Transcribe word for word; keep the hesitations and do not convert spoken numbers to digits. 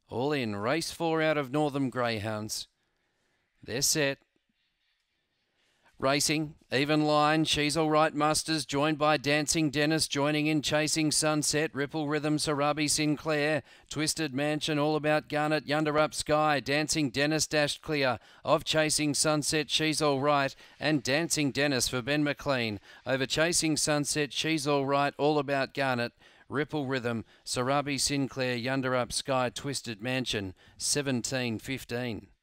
All in. Race four out of Northam Greyhounds. They're set. Racing, even line, She's All Right Musters, joined by Dancing Dennis, joining in Chasing Sunset, Ripple Rhythm, Sarabi Sinclair, Twisted Mansion, All About Garnet, Yonder Up Sky, Dancing Dennis dashed clear of Chasing Sunset, She's All Right, and Dancing Dennis for Ben McLean. Over Chasing Sunset, She's All Right, All About Garnet, Ripple Rhythm, Sarabi Sinclair, Yonder Up Sky, Twisted Mansion, seventeen fifteen.